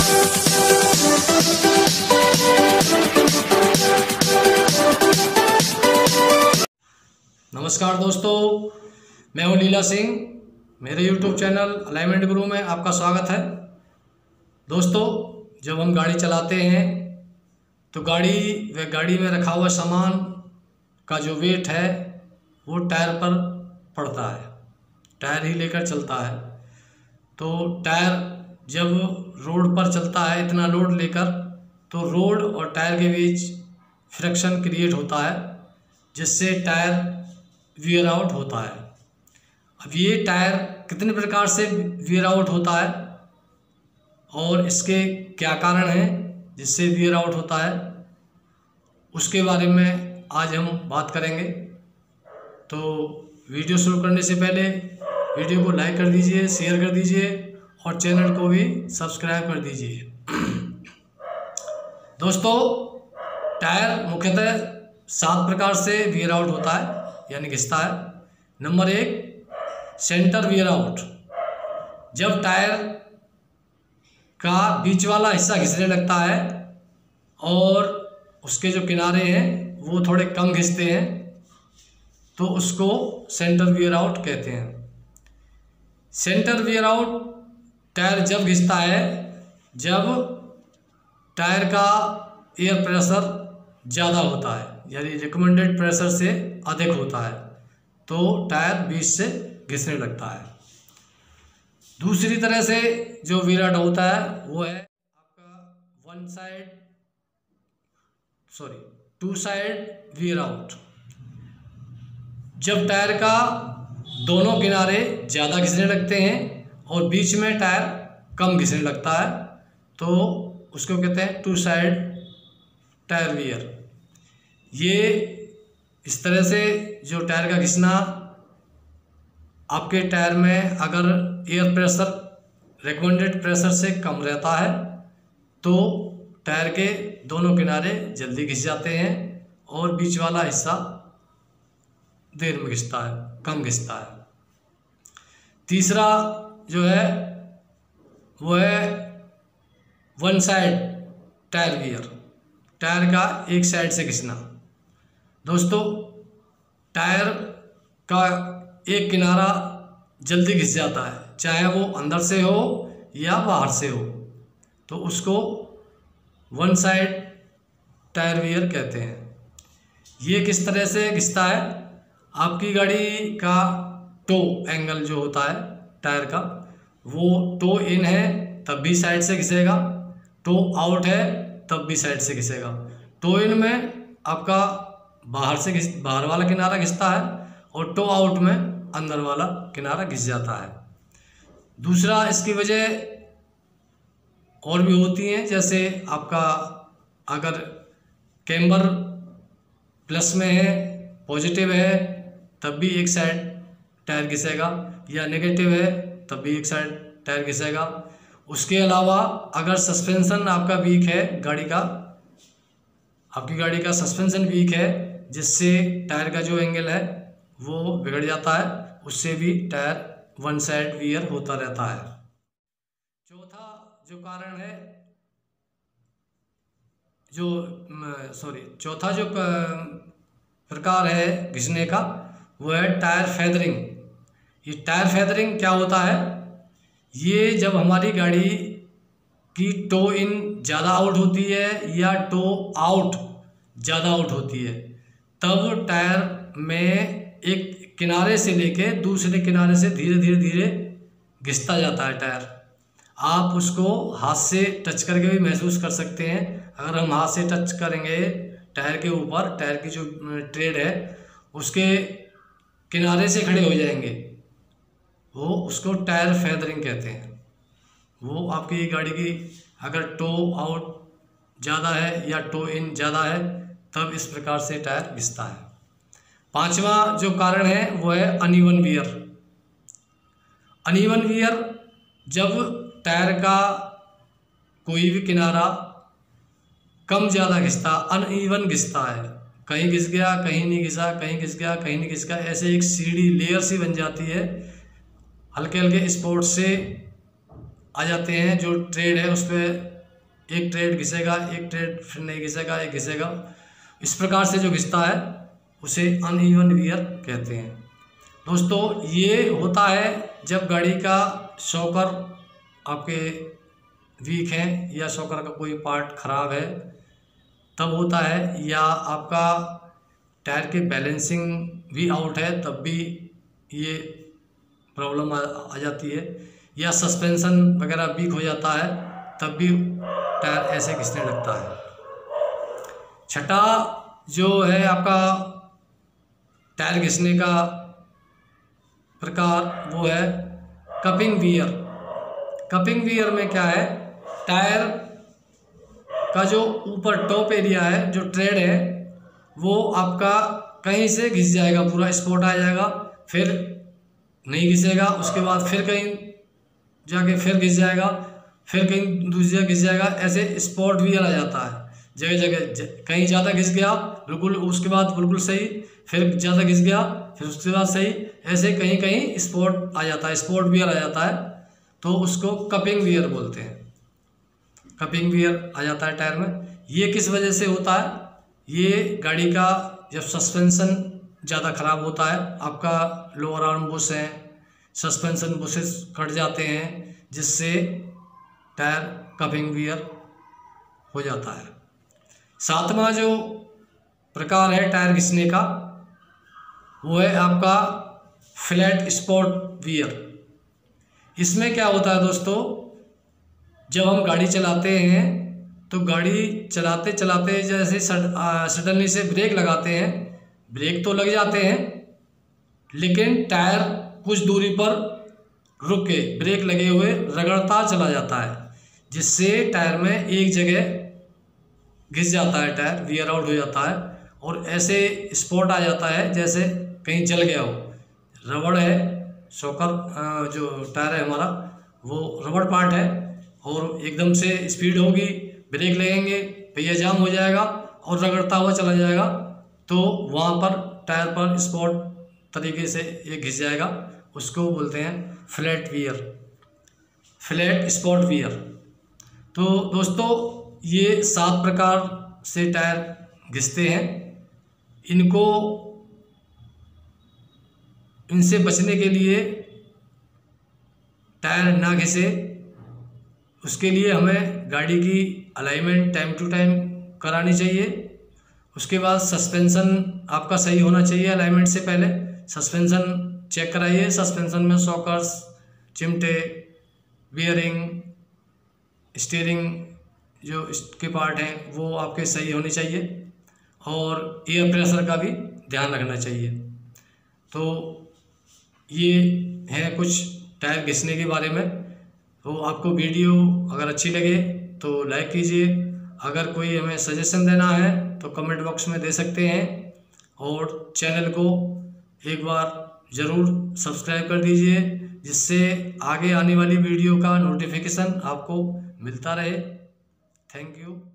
नमस्कार दोस्तों, मैं हूं लीला सिंह। मेरे YouTube चैनल अलाइनमेंट गुरु में आपका स्वागत है। दोस्तों, जब हम गाड़ी चलाते हैं तो गाड़ी में रखा हुआ सामान का जो वेट है वो टायर पर पड़ता है। टायर ही लेकर चलता है, तो टायर जब रोड पर चलता है इतना लोड लेकर, तो रोड और टायर के बीच फ्रिक्शन क्रिएट होता है, जिससे टायर वियर आउट होता है। अब ये टायर कितने प्रकार से वियर आउट होता है और इसके क्या कारण हैं जिससे वियर आउट होता है, उसके बारे में आज हम बात करेंगे। तो वीडियो शुरू करने से पहले वीडियो को लाइक कर दीजिए, शेयर कर दीजिए और चैनल को भी सब्सक्राइब कर दीजिए। दोस्तों, टायर मुख्यतः 7 प्रकार से वियर आउट होता है, यानी घिसता है। Number 1, centre wear out. जब टायर का बीच वाला हिस्सा घिसने लगता है और उसके जो किनारे हैं वो थोड़े कम घिसते हैं, तो उसको सेंटर वियर आउट कहते हैं। सेंटर वियर आउट टायर जब घिसता है जब टायर का एयर प्रेशर ज़्यादा होता है, यानी रिकमेंडेड प्रेशर से अधिक होता है, तो टायर बीच से घिसने लगता है। दूसरी तरह से जो वियर आउट होता है वो है आपका टू साइड वियर आउट। जब टायर का दोनों किनारे ज़्यादा घिसने लगते हैं और बीच में टायर कम घिसने लगता है, तो उसको कहते हैं टू साइड टायर वियर। ये इस तरह से जो टायर का घिसना, आपके टायर में अगर एयर प्रेशर रिकमेंडेड प्रेशर से कम रहता है तो टायर के दोनों किनारे जल्दी घिस जाते हैं और बीच वाला हिस्सा देर में घिसता है, कम घिसता है। तीसरा जो है वो है one side tyre wear, tyre का एक साइड से घिसना। दोस्तों, टायर का एक किनारा जल्दी घिस जाता है, चाहे वो अंदर से हो या बाहर से हो, तो उसको वन साइड टायर वियर कहते हैं। ये किस तरह से घिसता है? आपकी गाड़ी का टो एंगल जो होता है टायर का, वो टो इन है तब भी साइड से घिसेगा, टो आउट है तब भी साइड से घिसेगा। टो इन में आपका बाहर वाला किनारा घिसता है और टो आउट में अंदर वाला किनारा घिस जाता है। दूसरा, इसकी वजह और भी होती हैं, जैसे आपका अगर कैम्बर प्लस में है, पॉजिटिव है, तब भी एक साइड टायर घिसेगा, या नेगेटिव है तब भी एक साइड टायर घिसेगा। उसके अलावा अगर सस्पेंशन आपका वीक है, आपकी गाड़ी का सस्पेंशन वीक है, जिससे टायर का जो एंगल है वो बिगड़ जाता है, उससे भी टायर वन साइड वियर होता रहता है। चौथा जो प्रकार है घिसने का वो है टायर फेदरिंग। ये टायर फेदरिंग क्या होता है? ये जब हमारी गाड़ी की टो इन ज़्यादा आउट होती है या टो आउट ज़्यादा आउट होती है, तब टायर में एक किनारे से लेके दूसरे किनारे से धीरे धीरे घिसता जाता है टायर। आप उसको हाथ से टच करके भी महसूस कर सकते हैं। अगर हम हाथ से टच करेंगे टायर के ऊपर, टायर की जो ट्रेड है उसके किनारे से खड़े हो जाएंगे, वो उसको टायर फेदरिंग कहते हैं। वो आपकी गाड़ी की अगर टो आउट ज़्यादा है या टो इन ज़्यादा है, तब इस प्रकार से टायर घिसता है। पांचवा जो कारण है वो है अनइवन वियर। अनइवन वियर, जब टायर का कोई भी किनारा कम ज़्यादा घिसता, अनइवन घिसता है, कहीं घिस गया कहीं नहीं घिसा, कहीं घिस गया कहीं नहीं घिस गया, ऐसे एक सीढ़ी लेयर सी बन जाती है। हल्के हल्के स्पॉट से आ जाते हैं, जो ट्रेड है उस पर एक ट्रेड घिसेगा, एक ट्रेड फिर नहीं घिसेगा, एक घिसेगा। इस प्रकार से जो घिसता है उसे अनइवन वियर कहते हैं। दोस्तों ये होता है जब गाड़ी का शॉकर आपके वीक हैं या शॉकर का कोई पार्ट खराब है तब होता है, या आपका टायर के बैलेंसिंग भी आउट है तब भी ये प्रॉब्लम आ जाती है, या सस्पेंशन वगैरह वीक हो जाता है तब भी टायर ऐसे घिसने लगता है। छठा जो है आपका टायर घिसने का प्रकार वो है कपिंग वियर। कपिंग वियर में क्या है, टायर का जो ऊपर टॉप एरिया है, जो ट्रेड है, वो आपका कहीं से घिस जाएगा, पूरा स्पॉट आ जाएगा, फिर नहीं घिसेगा, उसके बाद फिर कहीं जाके फिर घिस जाएगा, फिर कहीं दूसरी जगह घिस जाएगा। ऐसे स्पॉट वियर आ जाता है, जगह जगह कहीं ज़्यादा घिस गया बिल्कुल, उसके बाद बिल्कुल सही, फिर ज़्यादा घिस गया, फिर उसके बाद सही, ऐसे कहीं कहीं स्पॉट आ जाता है, स्पॉट वियर आ जाता है, तो उसको कपिंग वियर बोलते हैं। कपिंग वियर आ जाता है टायर में। ये किस वजह से होता है, ये गाड़ी का जब सस्पेंशन ज़्यादा ख़राब होता है, आपका लोअर आर्म बुश है, सस्पेंशन बुशेस कट जाते हैं, जिससे टायर कपिंग वियर हो जाता है। सातवां जो प्रकार है टायर घिसने का वो है आपका फ्लैट स्पॉट वियर। इसमें क्या होता है दोस्तों, जब हम गाड़ी चलाते हैं तो गाड़ी चलाते चलाते जैसे सडनली से ब्रेक लगाते हैं, ब्रेक तो लग जाते हैं लेकिन टायर कुछ दूरी पर रुक के ब्रेक लगे हुए रगड़ता चला जाता है, जिससे टायर में एक जगह घिस जाता है, टायर वियर आउट हो जाता है और ऐसे स्पॉट आ जाता है जैसे कहीं जल गया हो। रबड़ है, शॉकर जो टायर है हमारा वो रबड़ पार्ट है, और एकदम से स्पीड होगी, ब्रेक लगेंगे, पहिया जाम हो जाएगा और रगड़ता हुआ चला जाएगा, तो वहाँ पर टायर पर स्पॉट तरीके से ये घिस जाएगा, उसको बोलते हैं flat wear, flat spot wear. तो दोस्तों ये 7 प्रकार से टायर घिसते हैं। इनसे बचने के लिए, टायर ना घिसे उसके लिए हमें गाड़ी की अलाइनमेंट टाइम टू टाइम करानी चाहिए। उसके बाद सस्पेंशन आपका सही होना चाहिए, अलाइनमेंट से पहले सस्पेंशन चेक कराइए। सस्पेंशन में शॉकर्स, चिमटे, बियरिंग, स्टीयरिंग जो इसके पार्ट हैं वो आपके सही होने चाहिए, और एयर प्रेशर का भी ध्यान रखना चाहिए। तो ये है कुछ टायर घिसने के बारे में। तो आपको वीडियो अगर अच्छी लगे तो लाइक कीजिए, अगर कोई हमें सजेशन देना है तो कमेंट बॉक्स में दे सकते हैं, और चैनल को एक बार ज़रूर सब्सक्राइब कर दीजिए, जिससे आगे आने वाली वीडियो का नोटिफिकेशन आपको मिलता रहे। Thank you.